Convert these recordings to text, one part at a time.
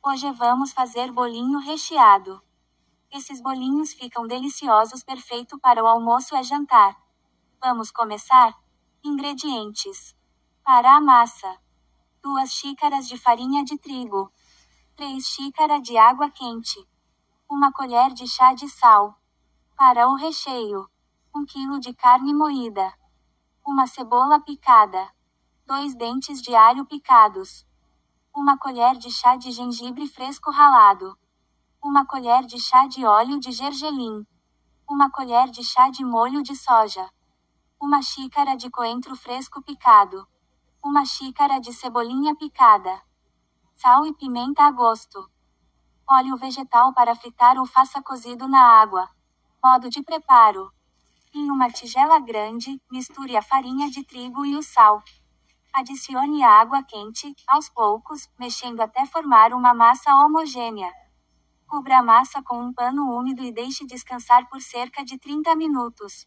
Hoje vamos fazer bolinho recheado. Esses bolinhos ficam deliciosos, perfeito para o almoço e jantar. Vamos começar? Ingredientes: para a massa: 2 xícaras de farinha de trigo, 3 xícaras de água quente, 1 colher de chá de sal. Para o recheio: 1 quilo de carne moída, 1 cebola picada, 2 dentes de alho picados, 1 colher de chá de gengibre fresco ralado, 1 colher de chá de óleo de gergelim, 1 colher de chá de molho de soja, 1 xícara de coentro fresco picado, 1 xícara de cebolinha picada, sal e pimenta a gosto. Óleo vegetal para fritar ou faça cozido na água. Modo de preparo: em uma tigela grande, misture a farinha de trigo e o sal. Adicione a água quente, aos poucos, mexendo até formar uma massa homogênea. Cubra a massa com um pano úmido e deixe descansar por cerca de 30 minutos.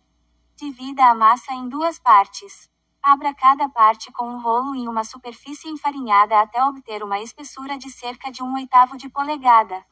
Divida a massa em 2 partes. Abra cada parte com um rolo em uma superfície enfarinhada até obter uma espessura de cerca de 1/8 de polegada.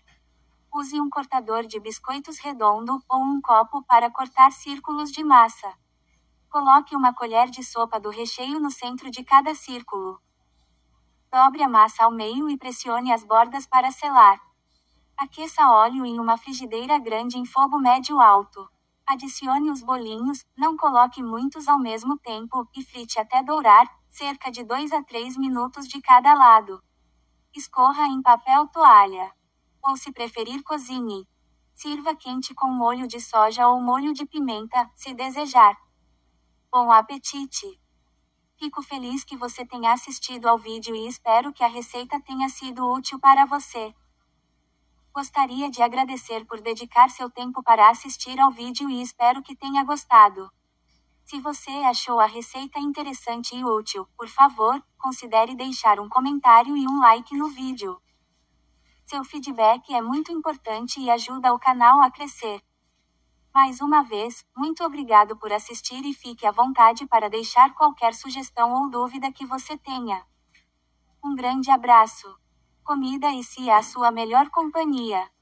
Use um cortador de biscoitos redondo ou um copo para cortar círculos de massa. Coloque 1 colher de sopa do recheio no centro de cada círculo. Dobre a massa ao meio e pressione as bordas para selar. Aqueça óleo em uma frigideira grande em fogo médio alto. Adicione os bolinhos, não coloque muitos ao mesmo tempo, e frite até dourar, cerca de 2 a 3 minutos de cada lado. Escorra em papel toalha. Ou, se preferir, cozinhe. Sirva quente com molho de soja ou molho de pimenta, se desejar. Bom apetite! Fico feliz que você tenha assistido ao vídeo e espero que a receita tenha sido útil para você. Gostaria de agradecer por dedicar seu tempo para assistir ao vídeo e espero que tenha gostado. Se você achou a receita interessante e útil, por favor, considere deixar um comentário e um like no vídeo. Seu feedback é muito importante e ajuda o canal a crescer. Mais uma vez, muito obrigado por assistir e fique à vontade para deixar qualquer sugestão ou dúvida que você tenha. Um grande abraço. Comida e se é a sua melhor companhia.